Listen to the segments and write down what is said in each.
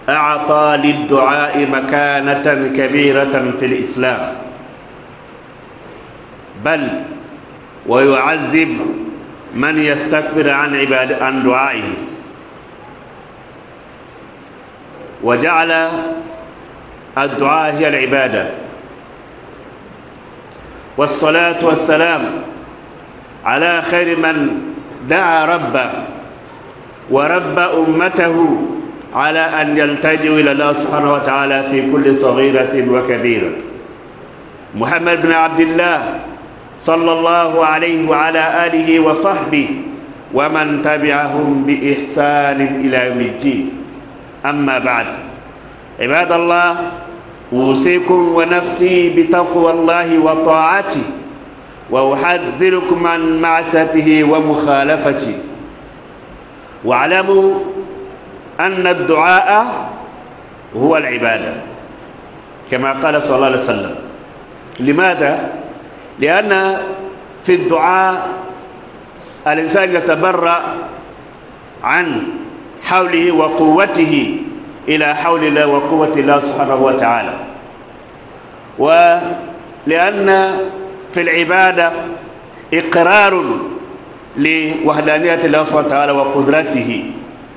أعطى للدعاء مكانة كبيرة في الإسلام، بل ويعذب من يستكبر عن دعائه، وجعل الدعاء هي العبادة. والصلاة والسلام على خير من دعا ربه ورب أمته على أن يلتجئوا إلى الله سبحانه وتعالى في كل صغيرة وكبيرة، محمد بن عبد الله صلى الله عليه وعلى آله وصحبه ومن تبعهم بإحسان إلى يوم الدين. أما بعد، عباد الله، أوصيكم ونفسي بتقوى الله وطاعته، وأحذركم عن معصيته ومخالفته. واعلموا أن الدعاء هو العبادة كما قال صلى الله عليه وسلم. لماذا؟ لأن في الدعاء الإنسان يتبرأ عن حوله وقوته إلى حول الله وقوة الله سبحانه وتعالى، ولأن في العبادة إقرار لوحدانية الله سبحانه وتعالى وقدرته،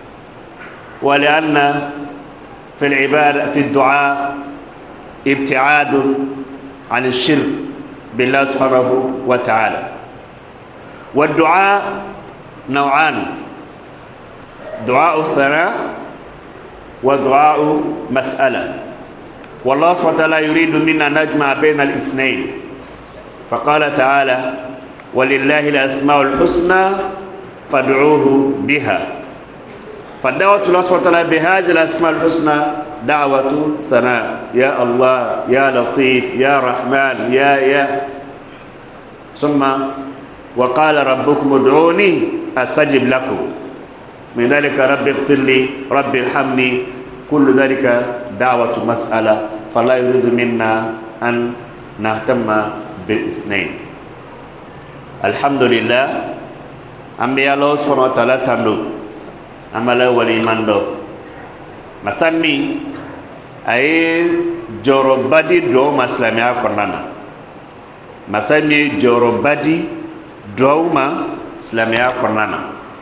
ولأن في العبادة في الدعاء ابتعاد عن الشرك بالله سبحانه وتعالى. والدعاء نوعان: دعاء ثناء ودعاء مسألة. والله سبحانه وتعالى يريد منا نجمع بين الاثنين، فقال تعالى: ولله الأسماء الحسنى فادعوه بها. فدعوة الله سبحانه وتعالى بهذه الأسماء الحسنى دعوة ثناء: يا الله، يا لطيف، يا رحمن، يا ثم وقال ربكم ادعوني أستجب لكم، من ذلك رب اغفر لي، رب ارحمني، كل ذلك دعوة مسألة. فلا يريد منا أن نهتم بالاثنين. الحمد لله، أمي الله سبحانه وتعالى تندو أملا ولي مندو مسمي أي جوربادي دو مسلمي أكوننا، مسمي جوربادي دو ما سلمي أكوننا،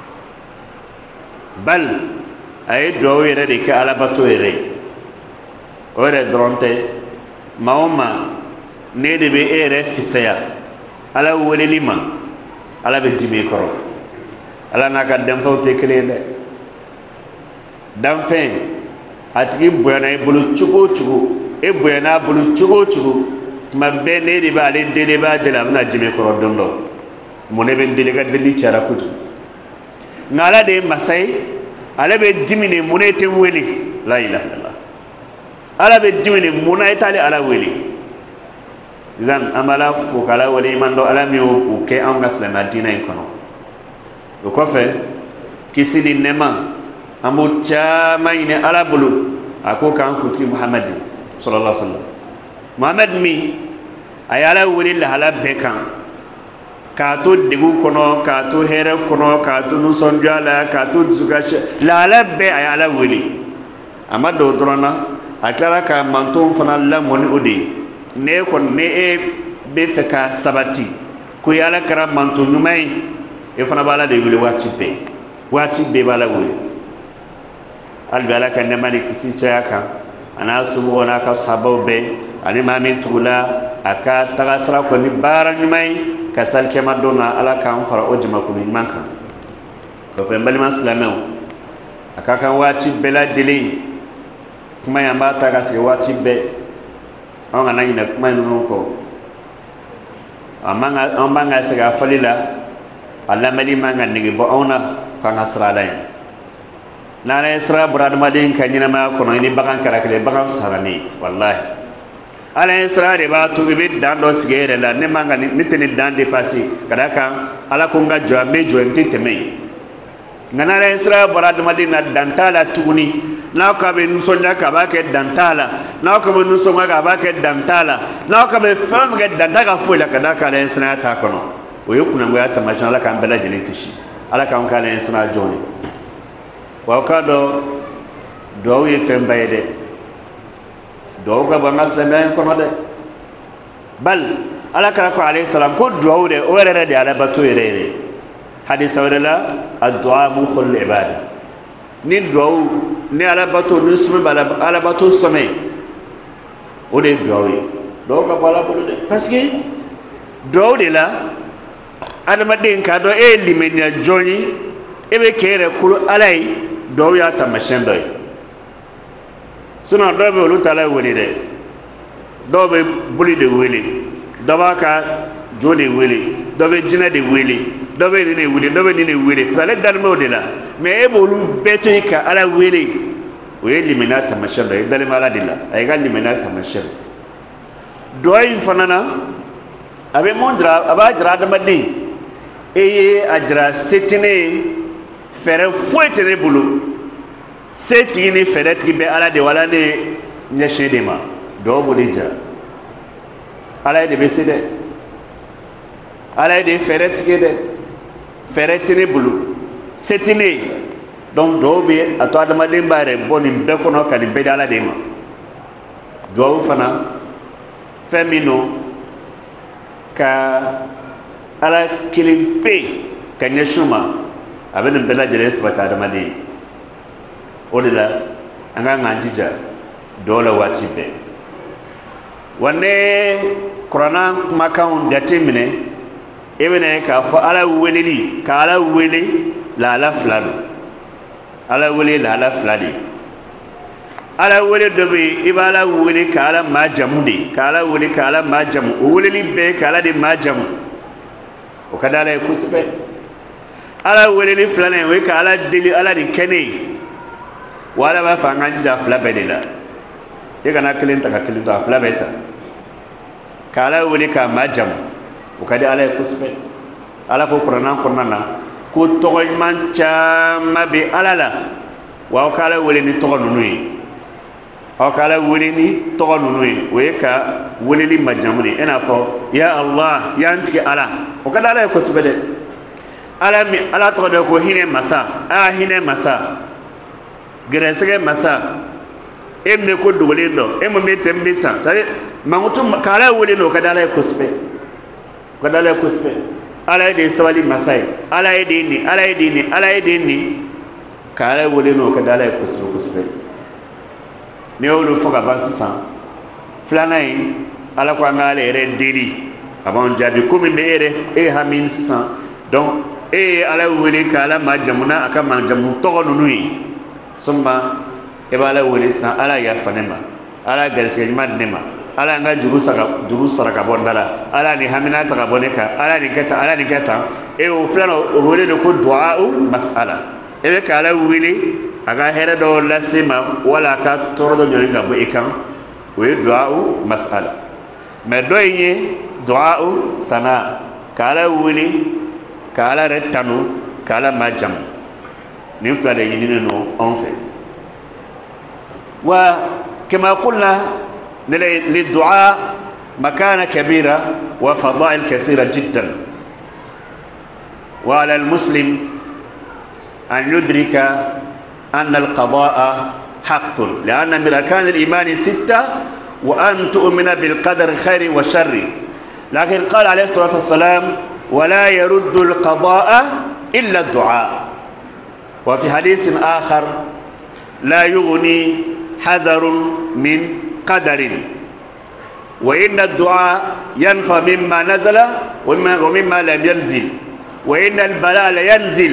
بل أي دو يري كألا باتو يري ويري درونتي ماوما نيدي بي إيري فيسيا ala wole lima ala be dimi koro ala naka dem fawte kelende dam fen atigi boyana e bulu chugo e boyana bulu chugo mabbe ne di ba le dele ba de la na dimi koro dondo mone be dele ga deli chara kutu ngala de masai ala be dimi ne mone te weli la ilaha illallah ala be dimi ne mona itali ala weli zan amala fukala wali mando alami o ke an gaslama dina en kono o ko fe kisini nema amu chama ine ala bulu ako kan kuti muhammad sallallahu alaihi wasallam muhammad mi ayala wali la hala bekan ka to degu kono ka to here kono ka to nusonjala ka to zuga la hala be ayala wali amado drona aklara ka manton fana la moni odi ne kon ne e be feka sabati ko yala kara manto numai e fana bala de wuli wati be bala wuli albi ala kan mali kisi chaka ana subu ona ka sahabo be ani mamin tula aka tagasra ko ni bara numai kasal ke madona ala kan fara ojima ko ni manka ko fe mbali maslamaw aka kan wati bela dili kuma yamba tagasi wati be on ga nangina kuma nunu ko amanga sega falila alla mali manga nigi bo ona kan asrala na na isra brad madin kanyina ma ko ni bagan karakle bagan sarani wallahi ala isra de ba tu bi dando sigere la ne manga ni teni dande pasi kadaka ala ko nga jo be jo ntiteme ngana la isra brad madin na dantala tuguni na ka be nusonya ka ba ke dantala na ka be nusonga ka ba ke dantala na ka be fam ke dantaka fuila kada ka le sna ta kono o yokuna ngo ya tamasha ala kan bela jele kishi ala kan ka le sna joni wa ka do duwawu ye fɛn ba ye dɛ duwawu ka bɔ an ka silamɛya in kɔnɔ dɛ bal ala kira ko alayhi salam ko duwawu dɛ o yɛrɛ de ala bato yɛrɛ hadisa wɛrɛ la ad-du'a mukhul ibada ni duwawu ni ala bato ni sumi ba ala bato sɔmɛ o de ye duwawu ye duwawu ka bɔ ala bolo dɛ parce que duwawu de la adamaden k'a dɔn e ye limaniya jɔn ye e bɛ kɛ yɛrɛ kolo ala ye duwawu y'a taamasiyɛn dɔ ye sinon dɔw bɛ olu ta la ye wele dɛ dɔw bɛ boli de wele dɔ b'a ka jo de wele dɔ bɛ jinɛ de wele dɔ bɛ nin de wele dɔ bɛ nin de wele ale dalen bɛ o de la mais e b'olu bɛɛ to yen ka ala wele o ye limaniya taamasiyɛn dɔ ye e dalen bɛ ala de la a y'i ka limaniya taamasiyɛn duwawu in fana na a bɛ mun jira a b'a jira adamaden e ye a jira se tɛ ne ye fɛɛrɛ foyi tɛ ne bolo se tigi ni fɛɛrɛ tigi bɛ ala de wala ne ɲɛsin de ma duwawu b'o de jira ala ye de bɛ se dɛ ala ye de ye fɛɛrɛ tigi ye dɛ fɛɛrɛ tɛ ne bolo se tɛ ne ye donc duwawu bɛ a to adamaden b'a yɛrɛ bɔ nin bɛɛ kɔnɔ ka nin bɛɛ di ala de ma duwawu fana fɛn min don ka ala kelen pe ka ɲɛsin ma a bɛ nin bɛɛ lajɛlen sabati adamaden ye o de la an ka k'an jija duwawu la waati bɛɛ wa ne kuranna kumakanw jate minɛ e bɛna ye k'a fɔ ala weleli ka ala wele lahala fila don ala wele lahala fila de ala wele dɔ bɛ yen i bɛ ala wele ka ala maa jamu de ka ala wele ka ala maa jamu o weleli bɛɛ ka ala de maa jamu o ka di ala ye kosɛbɛ ala weleli filanan o ye ka ala deli ala de kɛ ne ye wa ala b'a fɛ an k'an jija a fila bɛɛ de la e kana kelen ta ka kelen to a fila bɛɛ ta ka ala wele k'a maa jamu o ka di ala ye kosɛbɛ ala ko kuranna kɔnɔna na ko tɔgɔ ɲuman caman bɛ ala la wa aw ka ala wele ni tɔgɔ ninnu ye aw ka ala wele ni tɔgɔ ninnu ye o ye ka weleli majamu de i n'a fɔ ya allah y'an tigi ala o ka di ala ye kosɛbɛ dɛ ala tɔgɔ dɔ ko hinɛ masa a hinɛ masa gɛrɛsɛgɛ masa e min ko dogolen dɔ e mun bɛ tɛ n bɛ tan c'est à dire mankutu ka ala wele n'o ka di ala ye kosɛbɛ o ka di ala ye kosɛbɛ ala ye de ye sabali masa ye ala ye de ye nin ala ye de ye nin ala ye de ye nin ka ala wele n'o ka di ala ye kosɛbɛ kosɛbɛ n'i y'olu fɔ ka ban sisan filanan ye ala ko an ka ala yɛrɛ deli a b'anw jaabi komi bɛ e ye hami sisan donc e ye ala wele ka ala maa jamu n'a a ka maa jamu tɔgɔ ninnu ye sɔnma e bɛ ala wele sisan ala yafa ne ma ala garisɛgɛ ɲuman di ne ma ala an ka juru sara ka bɔ n da la ala ni hamina ta ka bɔ ne kan ala nin kɛ tan ala nin kɛ tan e o filanan o wele de ko duwa'u mas'ala e bɛ ka ala wele a ka hɛrɛ dɔ lase ma wala a ka tɔɔrɔ dɔ ɲɔni ka bɔ i kan o ye duwa'u mas'ala mais dɔ in ye duwa'u sana ka ala wele ka ala yɛrɛ tanu ka ala ma jamu nin fila de ɲininen don anw fɛ wa kama qulna للدعاء مكانة كبيرة وفضائل كثيرة جدا وعلى المسلم أن يدرك أن القضاء حق لأن من أركان الإيمان 6 وأن تؤمن بالقدر خير وشر لكن قال عليه الصلاة والسلام ولا يرد القضاء إلا الدعاء وفي حديث آخر لا يغني حذر من قدر وإن الدعاء ينفى مما نزل ومما لم ينزل وإن البلاء ينزل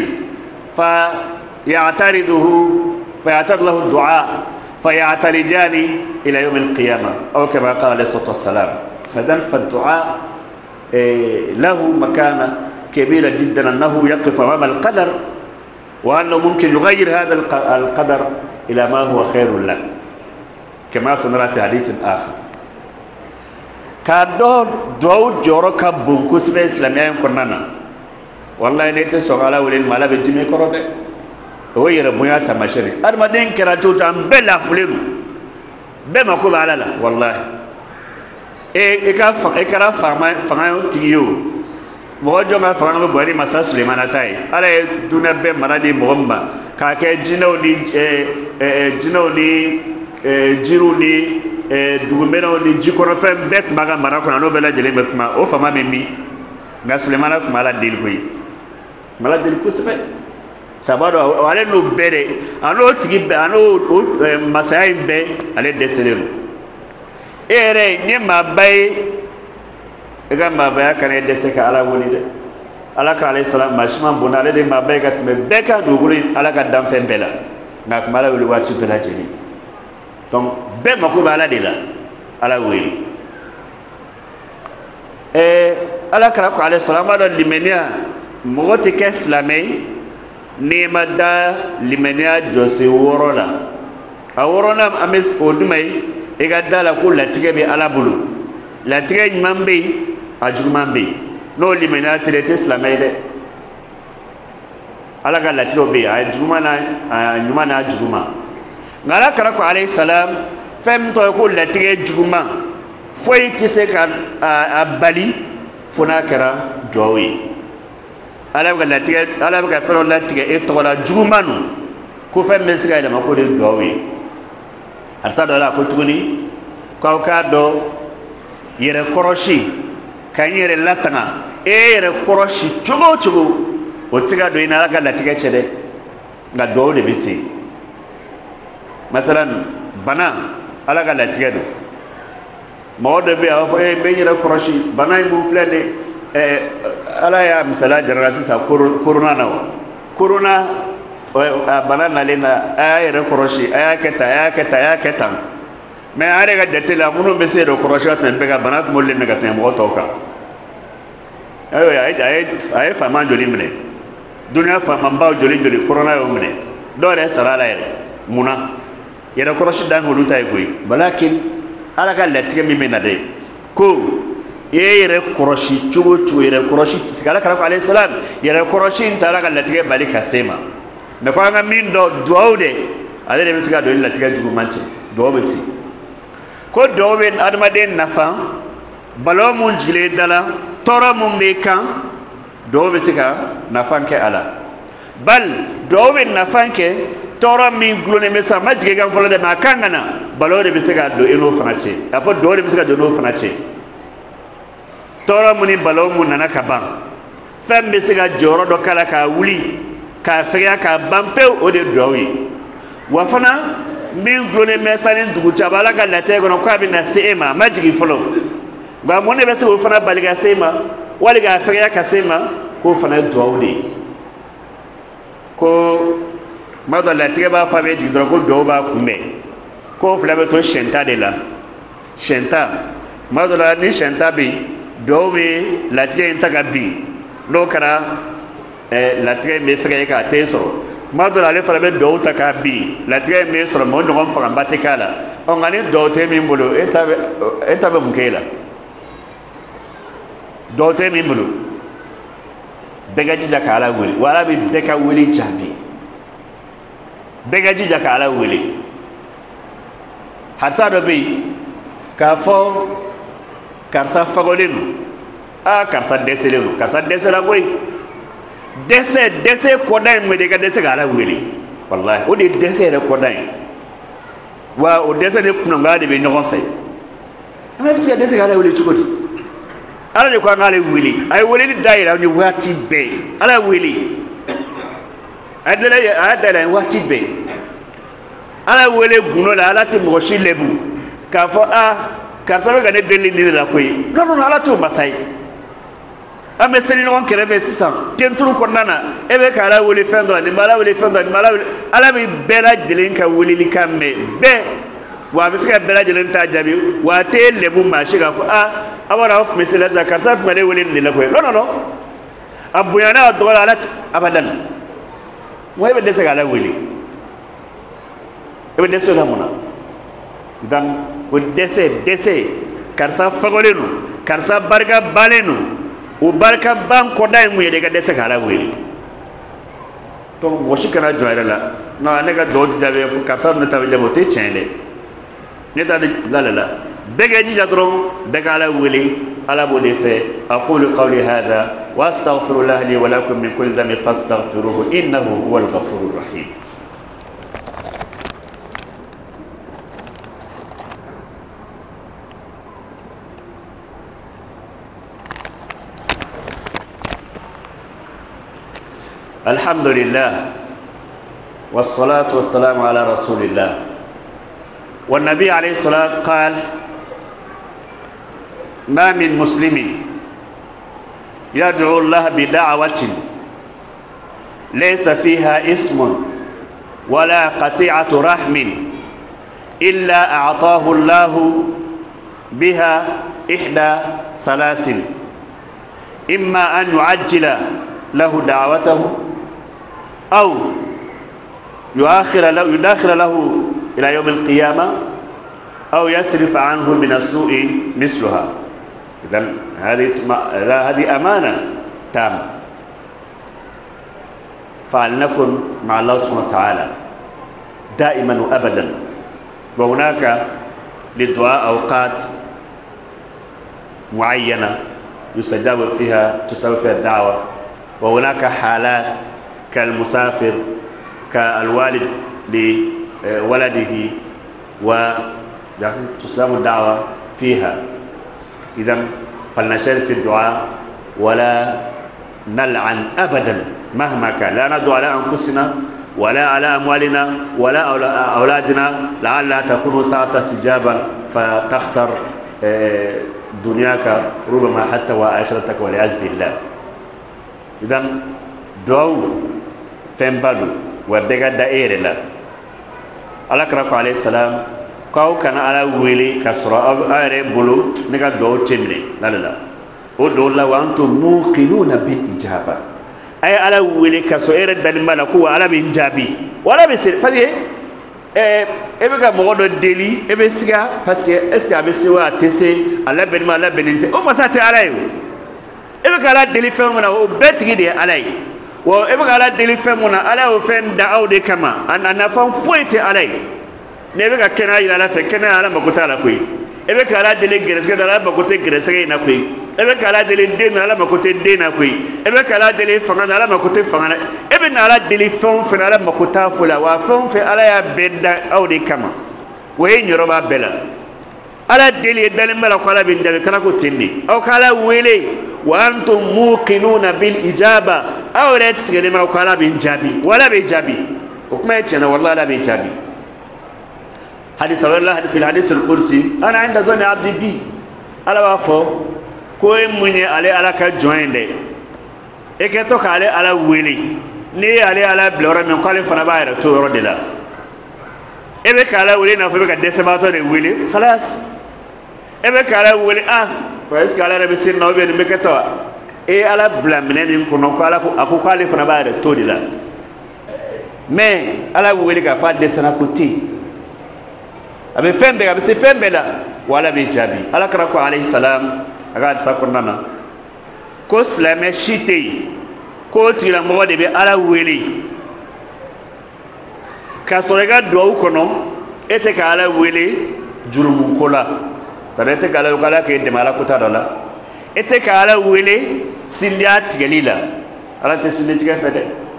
فيعترض له الدعاء فيعترجان إلى يوم القيامة أو كما قال عليه الصلاة والسلام فالدعاء له مكانة كبيرة جدا أنه يقف أمام القدر وأنه ممكن يغير هذا القدر إلى ما هو خير لك كما سنرى في حديث آخر كادو دو جورو كبون كسبة إسلامية كنانا والله نيت سوغالا ولين مالا بتمي كرودة هو يربويا تماشري أرمدين كراتو تام بلا فلينو بما كوب على لا والله إكرا فما تيجيو مواجهة ما فما بوري مسا سليمان أتاي على دون بمرادي مغمبا كاكي جنو دي jinɛw ni jiriw ni dugumɛnɛw ni jikɔnɔfɛn bɛɛ tun b'a ka mara kɔnɔ n'o bɛɛ lajɛlen bɛ kuma o fama bɛ min nka Sulemana tun b'a la deli koyi tun b'a la deli kosɛbɛ saba dɔ ale n'o bɛɛ de a n'o tigi bɛɛ a n'o masaya in bɛɛ ale dɛsɛlen don e yɛrɛ ni maaba ye e ka maabaya kana dɛsɛ ka Ala wele dɛ Ala ka alayhi salam maa si ma bon ale de maaba ye ka tɛmɛ bɛɛ ka dugukolo in Ala ka danfɛn bɛɛ la nka a tun b'a la wele waati bɛɛ lajɛlen donc bɛɛ mako bɛ Ala de la Ala wele Ala kɛra ko alayhi salam b'a dɔn limaniya mɔgɔ tɛ kɛ silamɛ ye n'i ma da limaniya jɔsen 6 la a 6nan an bɛ o duma ye i ka da la ko latigɛ bɛ Ala bolo latigɛ ɲuman bɛ yen a juguman bɛ yen n'o limaniya tɛ i tɛ silamɛ ye dɛ Ala ka latigɛw bɛ yen a juguman n'a ɲuman n'a juguman nka Ala kɛra ko alayhi salam fɛn min tɔgɔ ye ko latigɛ juguman foyi tɛ se ka a bali fo n'a kɛra duwawu ye Ala bɛ ka fɛn dɔ latigɛ e tɔgɔ la juguman ninnu ko fɛn min bɛ se ka yɛlɛma k'o de ye duwawu ye halisa dɔ la ko tuguni k'aw k'a dɔn yɛrɛ kɔrɔsi ka n yɛrɛ latanga e yɛrɛ kɔrɔsi cogo o cogo o tɛ se ka don i ni Ala ka latigɛ cɛ dɛ nka duwawu de bɛ se masalan bana Ala ka latigɛ don mɔgɔ dɔ bɛ yen a b'a fɔ n bɛ n yɛrɛ kɔrɔsi bana in mun filɛ nin Ala y'a misaliya jarala sisan korona na wa korona bana nalen na a y'a yɛrɛ kɔrɔsi a y'a kɛ tan a y'a kɛ tan a y'a kɛ tan mais an yɛrɛ ka jate la minnu bɛ se yɛrɛ kɔrɔsi ka tɛmɛ bɛɛ kan bana tun b'olu de ka tɛmɛ mɔgɔ tɔw kan a ye faama joli minɛ duniya faamaba joli korona y'o minɛ dɔw yɛrɛ sara la yɛrɛ munna yɛrɛ kɔrɔsi dan k'olu ta ye koyi walakin Ala ka latigɛ min bɛ na dɛ ko e yɛrɛ kɔrɔsi cogo o cogo yɛrɛ kɔrɔsi tɛ se ka Ala kɛra ko alayhi salam yɛrɛ kɔrɔsi in tɛ Ala ka latigɛ bali ka se ma mais ko an ka min dɔn duwawu de ale de bɛ se ka don ni latigɛ juguman cɛ duwawu bɛ se ko duwawu bɛ adamaden nafa balo mun jigilen da la tɔɔrɔ mun bɛ kan duwawu bɛ se ka nafa kɛ a la bal duwawu bɛ nafa kɛ tɔɔrɔ min gulonnen bɛ sa ma jigin kan fɔlɔ dɛ mais a kan ka na balo de bɛ se ka don e n'o fana cɛ a fɔ duwawu de bɛ se ka don n'o fana cɛ tɔɔrɔ mun ni balo mun nana ka ban fɛn bɛ se ka jɔyɔrɔ dɔ k'a la k'a wuli k'a fɛgɛya k'a ban pewu o de ye duwawu ye wa fana min gulonnen bɛ sa ni dugu cɛ a bɛ Ala ka latigɛ kɔnɔ k'a bɛ na se e ma a ma jigin fɔlɔ nka mun de bɛ se k'o fana bali ka se e ma wali k'a fɛgɛya ka se e ma k'o fana ye duwawu de ye ko tuma dɔ latigɛ b'a fɔ a bɛ jigin dɔrɔn ko duwawu b'a kunbɛn k'o fila bɛ to sɛnta de la sɛnta tuma dɔ la ni sɛnta bɛ yen duwawu bɛ latigɛ in ta ka bin n'o kɛra latigɛ in bɛ fɛgɛya k'a t'e sɔrɔ tuma dɔ la ale fana bɛ duwawu ta k'a bin latigɛ in bɛ sɔrɔ mɛ o ɲɔgɔn fangaba tɛ k'a la nka ni duwawu tɛ min bolo e ta bɛ mun k'e la duwawu tɛ min bolo bɛɛ ka jija ka Ala wele wa Ala bɛ bɛɛ ka wele jaabi bɛɛ ka jija ka Ala wele halisa dɔ bɛ yen k'a fɔ karisa fagɔlen don karisa dɛsɛlen don karisa dɛsɛra koyi dɛsɛ kɔda in mun de i ka dɛsɛ ka Ala wele walahi o de ye dɛsɛ yɛrɛ kɔda in wa o dɛsɛ ni kunangoya de bɛ ɲɔgɔn fɛ an bɛ se ka dɛsɛ ka Ala wele cogo di Ala de ko an k'ale wele a ye weleli da yɛrɛ ni waati bɛɛ Ala wele a y'a da yɛlɛ waati bɛɛ Ala wele gundo la Ala tɛ mɔgɔ si lebu k'a fɔ karisa bɛ ka ne deli nin de la koyi non Ala t'o masa ye an bɛ seli ɲɔgɔn kɛrɛfɛ sisan tenturu kɔnɔna na e bɛ ka Ala wele fɛn dɔ la nin bɛ Ala wele fɛn dɔ la nin bɛ Ala wele Ala bɛ bɛɛ lajɛlen ka weleli kan mɛn bɛɛ wa a bɛ se ka bɛɛ lajɛlen ta jaabi wa a tɛ lebu maa si k'a fɔ a b'a dɔn aw tun bɛ seli la sisan karisa tun bɛ ne wele nin de la koyi non a bonya n'a dɔgɔya Ala abadan wa e bɛ dɛsɛ ka Ala wele e bɛ dɛsɛ o la mun na donc o dɛsɛ karisa fagɔlen don karisa barika bannen don o barika ban kɔda ye mun ye de i ka dɛsɛ ka Ala wele donc mɔgɔ si kana jɔ a yɛrɛ la non ne ka duwawu tɛ jaabi fo karisa ninnu ta bɛ jaabi o tɛ tiɲɛ dɛ ne t'a la bɛɛ kɛ jija dɔrɔn bɛɛ ka Ala wele Ala b'o de fɛ aqulu qawli hadha wa astaghfirullaha li wa lakum min kulli dhanbin fastaghfiruhu innahu huwal ghafurur rahim الحمد لله والصلاة والسلام على رسول الله. والنبي عليه الصلاة قال: ما من مسلم يدعو الله بدعوة ليس فيها اسم ولا قطيعة رحم إلا أعطاه الله بها إحدى ثلاث: إما أن يعجل له دعوته أو يداخر له إلى يوم القيامة أو يصرف عنه من السوء مثلها. إذن هذه أمانة تامة، فلنكن مع الله سبحانه وتعالى دائما وأبدا. وهناك للدعاء أوقات معينة يستجاب فيها الدعوة، وهناك حالات كالمسافر، كالوالد لولده وتسلم الدعوة فيها. إذن فلنشارك في الدعاء ولا نلعن أبدا مهما كان، لا ندعو على أنفسنا ولا على أموالنا ولا أولادنا لعلها تكون ساعة استجابة فتخسر دنياك ربما حتى وآخرتك والعياذ بالله. إذن دعو فنبالو وبيغا دائرة لا على كركو عليه السلام كاو كان على ويلي كسرى أري بلو نيكا دعو تمني لا لا لا ودعو الله وأنتم موقنون بالإجابة أي على ويلي كسرى دلما لكو على بنجابي ولا بيصير فدي ebe ka mogo do deli ebe siga parce que est ce que abe siwa tese ala benima ala beninte o masa te ala yo ebe ka ala deli fem na o betigi de ala yi wo ebe ka ala deli fem na ala o fen da aw de kama ana fam foite ala yi ne ebe ka kena ila ala fe kena ala makuta ala koyi ebe ka ala deli geresga ala makote geresga na koyi ebe ka ala deli den ala makote den na koyi ebe ka ala deli fanga ala makote fanga ebe na ala deli fon fe ala makota fula wa fon fe ala ya bedda aw de kama wo e nyoro ba bela ala deli dali mala ko ala bin dabe kana ko tinni aw kala wele wa antum muqinuna bil ijaba aw ret gele mala ko ala bin jabi wala be jabi o kuma yacena wallahi la be jabi. حديث الله في الحديث القدسي أنا عند ظن عبدي بي على وافو كوي مني على كجوين ده إكتو كالي على ويلي ني على بلورا من قال فنا باير تورو دلا إبه كالا ويلي نافو بك دسماتو ده ويلي خلاص إبه كالا ويلي فايس كالا ربسين نوبي نبكتو على بلامنين كنو كالا أكو كالي فنا باير تورو دلا mais على ويلي كفا دسنا كوتي abe fembe abe se fembe la wala be jabi ala karako alayhi salam aga sakunana ko slame shite ko tira mo de be ala weli ka sorega do kono ete ka ala weli jurumu kola tarete ka ala kala ke de mala kuta dala ete ka ala weli sindia tigelila ala te sindia tiga fede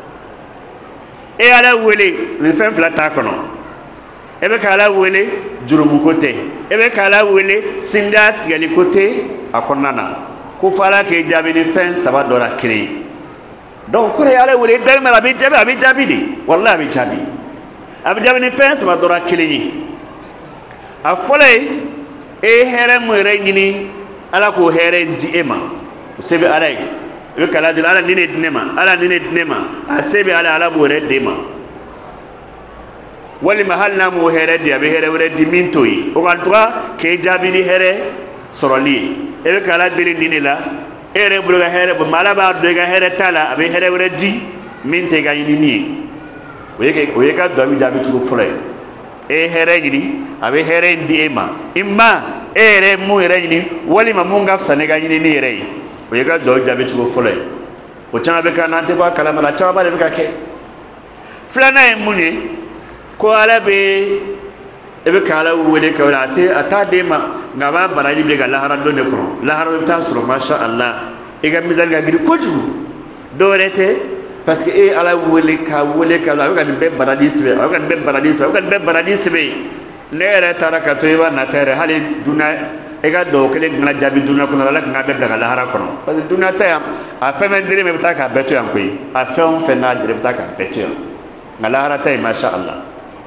e ala weli le fem flata kono ebe kala wele jurumu kote ebe kala wele sinda tigali kote akonana ko fala ke jabi ni fen saba dora kiri donc ko yala wele dal mala bi jabi di wallahi bi jabi ni fen saba dora kiri ni afole e here mo re ni ala ko here di ema sebe ala ebe kala dil ala nine dinema asebe ala bo re dema wali mahalna mo here dia be here wure dimintoyi o gantoa ke jabini here soroli ebe kala diri dinila ere buruga here bu malaba do ga here tala abe here wure di minte ga yini oyeka do mi jabi turu fure e here gidi abe here ndi ema imma ere mu here gidi wali mamunga fsane ga yini ni ere oyeka do jabi turu fure o chama be kana ante ba kala mala chama be ka ke flana e muni ko ala be ebe kala wele ka wala te ata dema ngaba baraji be ga lahara do ne ko lahara ta suru masha Allah e ga mizal ga giri koju do rete parce que e ala wele ka la ga be baraji sebe ne re taraka to iba na tere hali duna e ga do kele ngala jabi dunya ko la nga be daga la hara kono parce que dunya tayam a fe men dire me bitaka betu yan koy a fe on fe na dire bitaka betu yan ngala hara tay ma sha Allah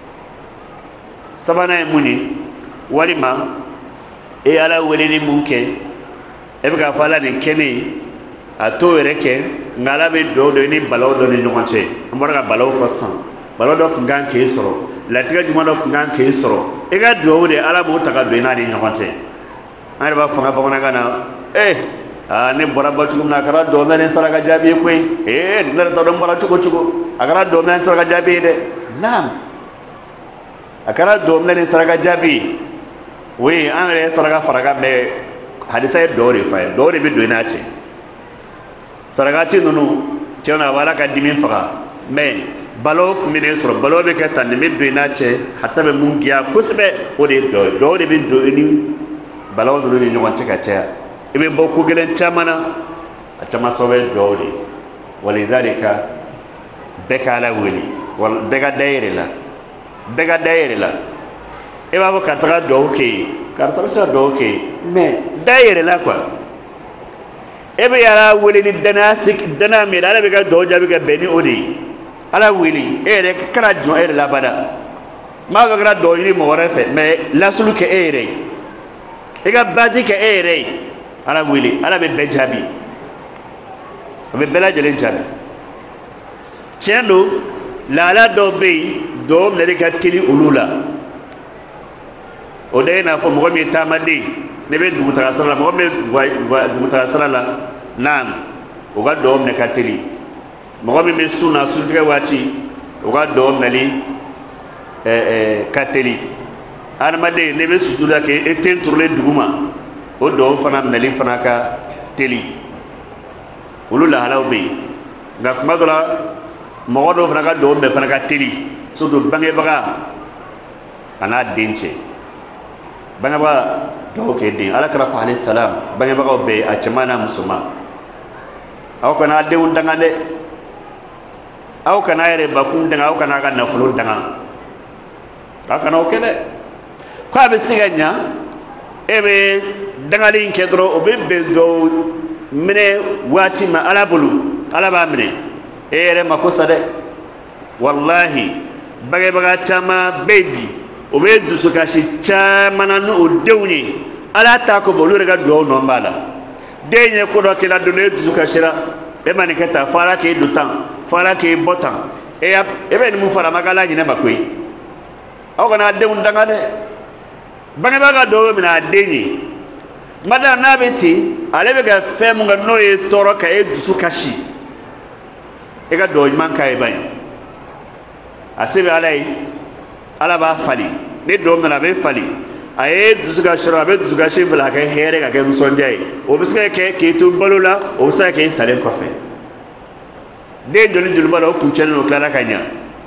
sabana muni walima e ala weleni munke e be ga fala ni kene a to reke ngala be do ni balaw do ni nyonche mbora ga balaw fasan balaw do ngan ke soro la tiga juma do ngan ke soro e ga do de ala bo ta ga do na ni nyonche ay ba fanga ba ngana kana ne bora ba tukum na kara do men saraga jabi koy na to do mbara chuko chuko agara do men saraga jabi de nam akara do men saraga jabi we an re saraga faraga be hadisa do re fa do re bi do na ce saragati nunu tiona wala ka dimin faga mais balo mine soro balo be ka tan mi do na ce hatta be mun giya kusbe o de do de bi do ni balo do ni nyonte ka ce ibe bokku gelen chamana a chama sobe do de walidhalika bekala weli wal bega daire la e ba ko karsaga do ke karsaga do ke mais daire la quoi ebe yara weli ni dana me ala be ga do jabi ga beni odi ala weli ere kala jo ere la bada ma ga gra do ni mo wara fe me la sulu ke ere e ga bazi ke ere ala weli ala be jabi be bela jelen jabi tiendo la la do be do me ka tili ulula o de na fo mo mi tamadi ne be dugu taga sara la mo be dugu taga sara la nam o ga do ne kateli mo be suna sundiga wati o ga do nali kateli armade ne be sujuda ke eten turle duguma o do fana nali fana ka teli ulula halaw be ga kuma dola mo do fana ka do be fana ka teli so do bange baga ana denche bange baga do ke din ala kara ko alayhi salam bange baga be a chamana musuma aw kana de undanga de aw kana yere bakun danga aw kana ga nafulu danga kana o kele ko be siganya ebe danga din ke dro o be do mine wati ma ala bulu ala ba mine ere makosa de wallahi bange baga chama baby o be dusu kashi chamana no dewni ala ta ko bolu rega do no mbala denye ko do kila do ne dusu kashira e mani keta fara ke dutan fara ke botan e be ni mu fara magala nyine bakoi aw kana de undanga de bange baga do mina denye mada na beti ale be ga fe mu ga no e toro ka e dusu kashi e ga do man kai bai asibe alai ala ba fali ne do na be fali aye dusuga shara be dusuga shi bla ka here ga ke sonde o biska ke to balula o sa ke sale ko fe de joli joli bala ku cheno kala kanya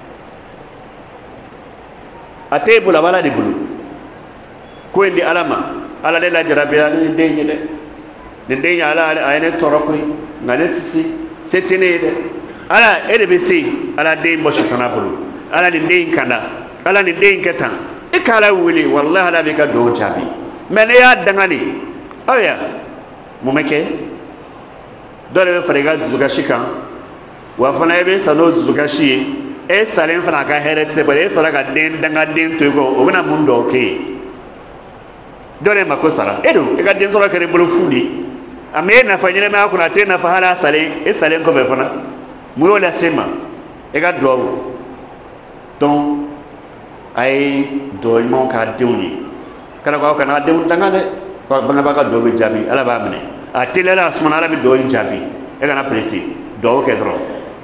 ate bula bala di bulu ko indi alama ala de la jarabiya ni de ni de nya ala ayene toroko ngale sisi setene de ala ede be si ala de mo shitana bulu ala ni de kana ala ni de ketan e kala wuli wallahi ala be ka do jabi men ya dangani aya mumeke dole be farega zuga shika wa fana be sano zuga shi e salen fana ka herete bare sara ga den danga den to go o bina mundo ke dole makosara edo e ga den sora kare bulu fudi ame na fanyele ma kuna tena fahala sale e salen ko be fana muyo la sema e ga do donc ay do mon ka dewni kala ko kana dew danga de ko banga baga do be jabi ala ba mene a telela asmana ala be do jabi e kana presi do ke dro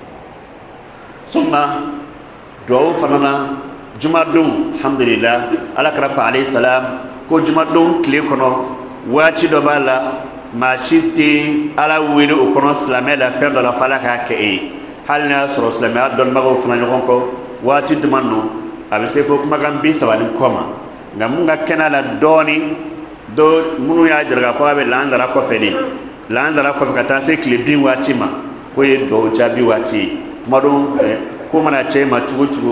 summa do fanana jumadum alhamdulillah ala kara ko alayhi salam ko jumadum kle kono wati do bala ma shiti ala wili o kono islamé la fer de la falaka ke e halna sur islamé don bago fana ko wati dumanno abe se fo kuma kan bi sawali koma ngam nga kenala doni do munu ya jarga fa be landara ko fedi landara ko kata se klibin wati ma ko ye do jabi wati madon ko mana che ma tugu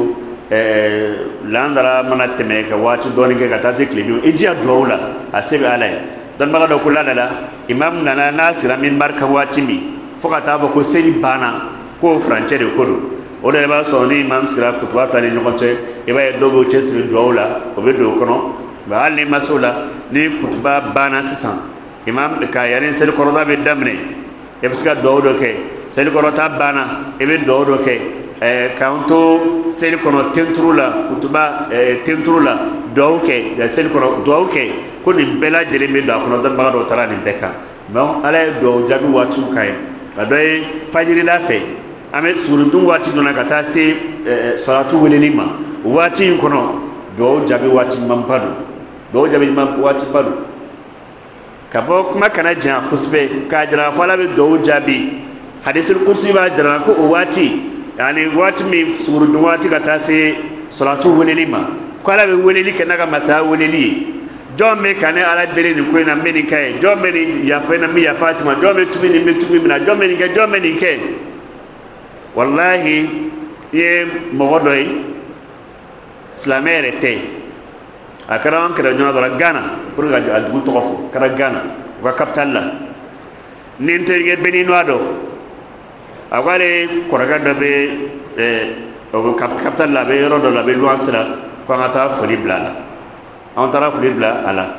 landara mana teme ka wati doni ke ka tasi klibi ija dawla asebi alay don maga do kula dala imam nana nasira min barka wati mi foka tabo ko seli bana ko franche de kodo o de ba so ni imam sira kutwa tali nyokote e ba dogo chesri dawla o be do kono ba alni masula ni kutba bana sisan imam ka yarin sel koroda be damne e biska dawdo ke sel korota bana e be dawdo ke kanto sel kono tentrula kutuba tentrula dawke da sel kono dawke ko ni bela jele me da kono dan ba do tara ni beka non ala do jabi watu kay adoy fajiri la fe ame surundun wati dona kata se salatu welelima wati kono do jabi wati mampadu do jabi wati padu kabo kuma kana jan kusbe ka jira fala be do jabi hadisul kursi ba jira ko wati yani wati mi surundun wati kata se salatu welelima ko ala be weleli kana ga masa weleli jombe kane ala dele ni ko na meni kay jombe ni ya fa na mi ya fatima jombe tumi ni mitumi na jombe ni ke jombe ni ke wallahi ye mogodoy islamere te akaran kera nyona dara gana pour ga adul tokofo kara gana ko capital la ninte ge benino ado awale koraga dabe o capital la be rodo la be luansela ko ngata foli blala on tara foli bla ala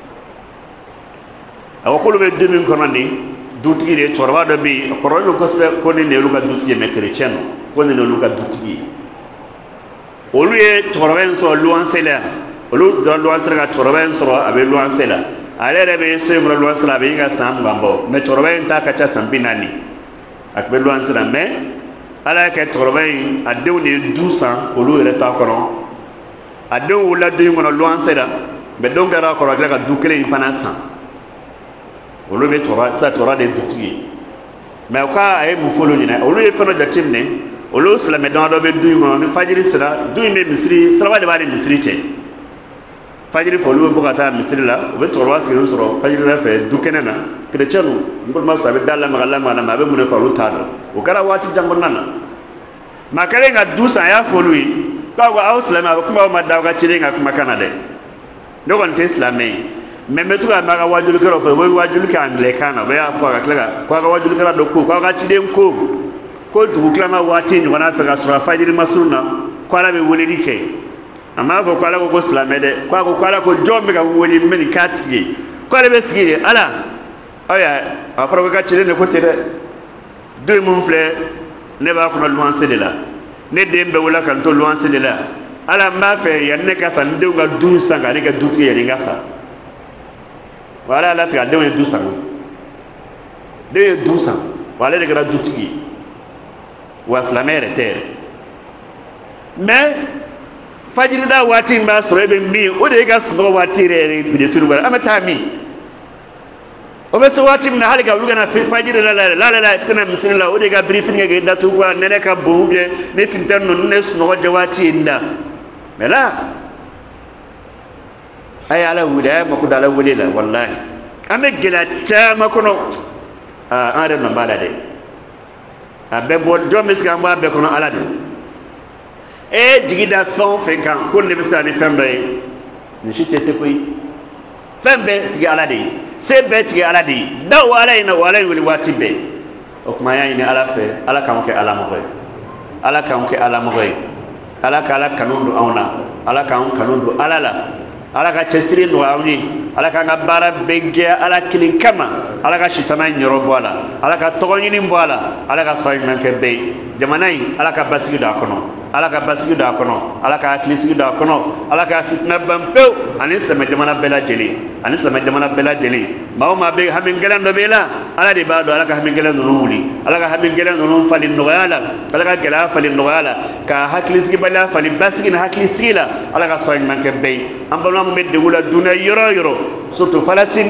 awakulu be demin konandi dutigi de torwa do bi ko ro ko sbe ko ni ne luga dutigi me chrétien ko ni ne luga dutigi oluye torwen so luansela olu do luansela torwen so abe luansela ale rebe so mo luansela be nga sam gambo me torwen ta ka cha sambinani akbe luansela me ala ke torwen adew ni 200 olu re ta kono adew wala de ngono luansela be donc dara ko ragla ka dukele fana san olu be tora sa tora de dutigi me ka ay mu folo ni na olu e fana jatim ne olu salame don do be du ngono ni fajiri sira du me misri salama de bari misri che fajiri folo bu kata misri la o be tora siro soro fajiri la fe dukene na kretianu ngol ma sabe dalla magalla ma be mu ne ko lu tado o kala wati jangon nana makale nga dusa ya folui ba wa au salama kuma ma dawa chire nga kuma kanade no kon te islamé mais metu ga maga wajulu kero ko boy wajulu ka anglikana be ya fa ga klega ko ga wajulu kera do ko ga chide ko du klama wati ni wana fega sura fajiri masurna ko ala be woni dike amma ko ala ko islamé de ko ala ko jombe ga woni men katiye ko ala be sigire ala aya afro ga chide ne ko tere deux mon frère ne ba ko luanse de la ne dembe wala kan to luanse de la ala mba fe yanne ka san de ga du sanga ne ga du ke ni ngasa wala la ta de du sanga de du sanga wala de ga du tigi was la mere terre mais fajiri da wati mba so be mi o de ga so wati re bi de turu wala amata mi o be so wati na haliga luga na fajiri la tana bismillah o de ga briefing ga da tu wa nene ka bubye ne fintan no ne so no jawati inda mela ay ala wuda mako dala wulila wallahi ame gelata makono ande no bala de abe bo jomis ga mba be kono ala de e digida fon fe kan ko ne bisa ni fembe ni shite se koy fembe tigi ala de se be tigi ala de da wala ina wala wuli wati be o kuma ya ni ala fe ala kan ke ala mo ala kan ke ala mo ala kala kanundu awna ala kan kanundu alala ala ka chesiri no awni ala ka ngabara bege ala kilin kama ala ka shitana nyoro boala ala ka togonyini boala ala ka soy manke be jamanai ala ka basigi da kono ala ka basigi da kono ala ka aklisigi da kono ala ka fitna bampew ani sama jamana bela jeli mawma be hamin gelan do bela ala de bado ala ka hamin gelan no wuli ala ka hamin gelan no falin no ala ka gela falin no ala ka haklisigi bala falin basigi na haklisigi la ala ka soy manke be ambalo medde wula duna yoro surtout Palestine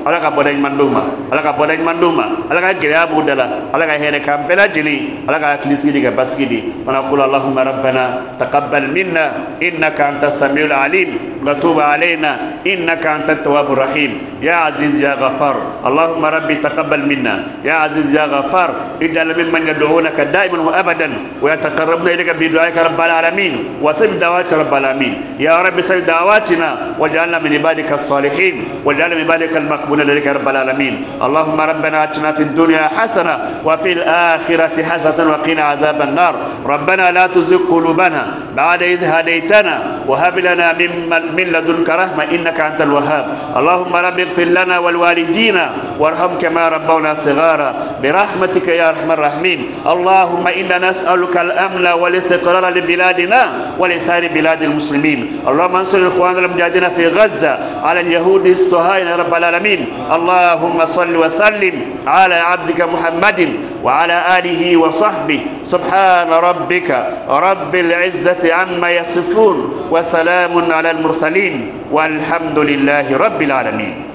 ala ka bodañ manduma ala ka bodañ manduma ala ka gila budala ala ka hele kampela jili ala ka klisidi ga baskidi wa naqulu allahumma rabbana taqabbal minna innaka antas samiul alim wa tub alaina innaka antat tawwabur rahim ya aziz ya ghafar allahumma rabbi taqabbal minna ya aziz ya ghafar ij'al mimman yad'unaka da'iman wa abadan wa yataqarrabuna ilayka bi du'aika rabbal alamin wa sami da'wati rabbal alamin ya rabbi sami da'watina waj'alna min ibadika as-salihin waj'alna min ibadika al-maqbulin ilayka rabbal alamin allahumma rabbana atina fid dunya hasana wa fil akhirati hasanatan wa qina adhaban nar rabbana la tuzigh qulubana ba'da idh hadaytana wa hab lana min ladunka rahmah innaka antal wahhab allahumma rabbi ighfir lana wal walidina warham kama rabbawna صغارا برحمتك يا ارحم الراحمين اللهم انا نسالك الامن والاستقرار لبلادنا ولسائر بلاد المسلمين اللهم انصر اخواننا المجاهدين في غزه على اليهود الصهاينه يا رب العالمين اللهم صل وسلم على عبدك محمد وعلى اله وصحبه سبحان ربك رب العزه عما يصفون وسلام على المرسلين والحمد لله رب العالمين.